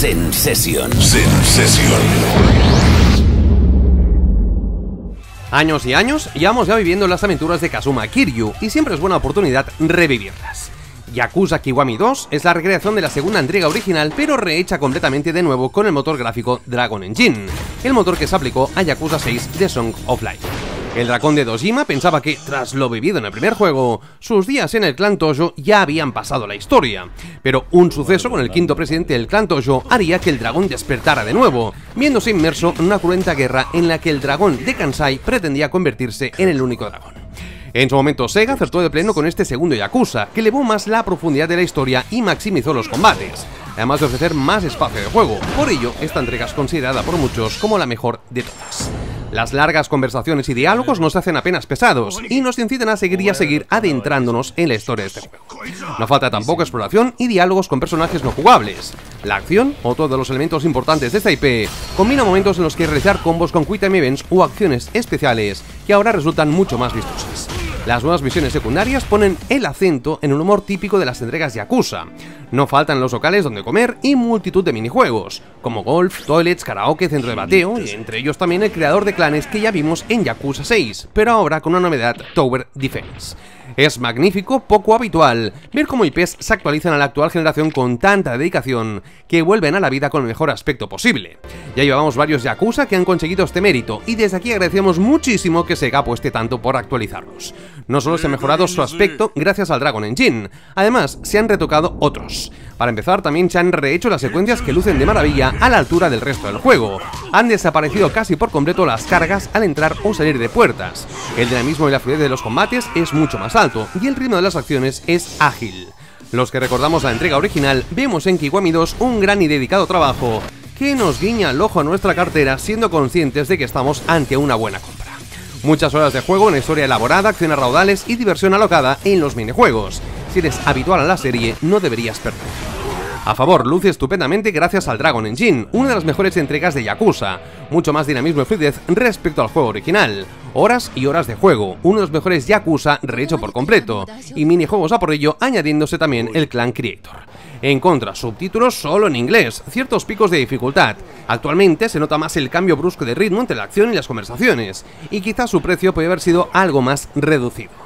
Sensation. Años y años llevamos ya viviendo las aventuras de Kazuma Kiryu y siempre es buena oportunidad revivirlas. Yakuza Kiwami 2 es la recreación de la segunda entrega original, pero rehecha completamente de nuevo con el motor gráfico Dragon Engine, el motor que se aplicó a Yakuza 6 The Song of Life. El dragón de Dojima pensaba que, tras lo vivido en el primer juego, sus días en el clan Tojo ya habían pasado la historia, pero un suceso con el quinto presidente del clan Tojo haría que el dragón despertara de nuevo, viéndose inmerso en una cruenta guerra en la que el dragón de Kansai pretendía convertirse en el único dragón. En su momento Sega acertó de pleno con este segundo Yakuza, que elevó más la profundidad de la historia y maximizó los combates, además de ofrecer más espacio de juego. Por ello, esta entrega es considerada por muchos como la mejor de todas. Las largas conversaciones y diálogos nos hacen apenas pesados y nos incitan a seguir adentrándonos en la historia de este juego. No falta tampoco exploración y diálogos con personajes no jugables. La acción, otro de los elementos importantes de esta IP, combina momentos en los que realizar combos con Quick Time Events o acciones especiales que ahora resultan mucho más vistosas. Las nuevas misiones secundarias ponen el acento en un humor típico de las entregas Yakuza. No faltan los locales donde comer y multitud de minijuegos, como golf, toilets, karaoke, centro de bateo, y entre ellos también el creador de clanes que ya vimos en Yakuza 6, pero ahora con una novedad, Tower Defense. Es magnífico, poco habitual, ver cómo IPs se actualizan a la actual generación con tanta dedicación que vuelven a la vida con el mejor aspecto posible. Ya llevamos varios Yakuza que han conseguido este mérito y desde aquí agradecemos muchísimo que Sega apueste tanto por actualizarlos. No solo se ha mejorado su aspecto gracias al Dragon Engine, además se han retocado otros. Para empezar, también se han rehecho las secuencias que lucen de maravilla a la altura del resto del juego. Han desaparecido casi por completo las cargas al entrar o salir de puertas. El dinamismo y la fluidez de los combates es mucho más alto y el ritmo de las acciones es ágil. Los que recordamos la entrega original, vemos en Kiwami 2 un gran y dedicado trabajo que nos guiña el ojo a nuestra cartera siendo conscientes de que estamos ante una buena compra. Muchas horas de juego, una historia elaborada, acciones raudales y diversión alocada en los minijuegos. Si eres habitual a la serie, no deberías perder. A favor, luce estupendamente gracias al Dragon Engine, una de las mejores entregas de Yakuza, mucho más dinamismo y fluidez respecto al juego original, horas y horas de juego, uno de los mejores Yakuza rehecho por completo, y minijuegos a por ello añadiéndose también el Clan Creator. En contra, subtítulos solo en inglés, ciertos picos de dificultad. Actualmente se nota más el cambio brusco de ritmo entre la acción y las conversaciones, y quizás su precio puede haber sido algo más reducido.